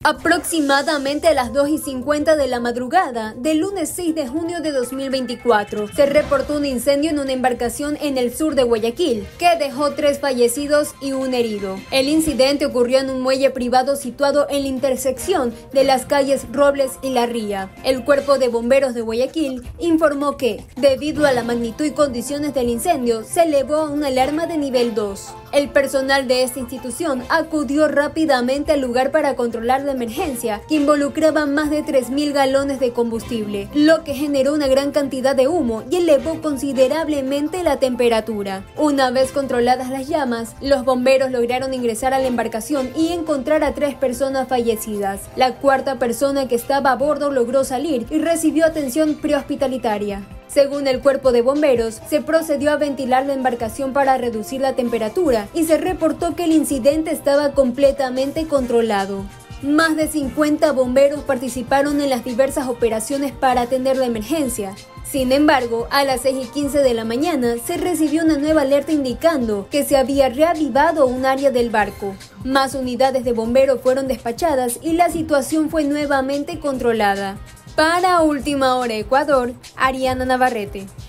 Aproximadamente a las 2:50 de la madrugada del lunes 6 de junio de 2024, se reportó un incendio en una embarcación en el sur de Guayaquil, que dejó 3 fallecidos y un herido. El incidente ocurrió en un muelle privado situado en la intersección de las calles Robles y La Ría. El Cuerpo de Bomberos de Guayaquil informó que, debido a la magnitud y condiciones del incendio, se elevó una alarma de nivel 2. El personal de esta institución acudió rápidamente al lugar para controlar la emergencia, que involucraba más de 3.000 galones de combustible, lo que generó una gran cantidad de humo y elevó considerablemente la temperatura. Una vez controladas las llamas, los bomberos lograron ingresar a la embarcación y encontrar a 3 personas fallecidas. La cuarta persona que estaba a bordo logró salir y recibió atención prehospitalitaria. Según el Cuerpo de Bomberos, se procedió a ventilar la embarcación para reducir la temperatura y se reportó que el incidente estaba completamente controlado. Más de 50 bomberos participaron en las diversas operaciones para atender la emergencia. Sin embargo, a las 6:15 de la mañana se recibió una nueva alerta indicando que se había reavivado un área del barco. Más unidades de bomberos fueron despachadas y la situación fue nuevamente controlada. Para Última Hora Ecuador, Ariana Navarrete.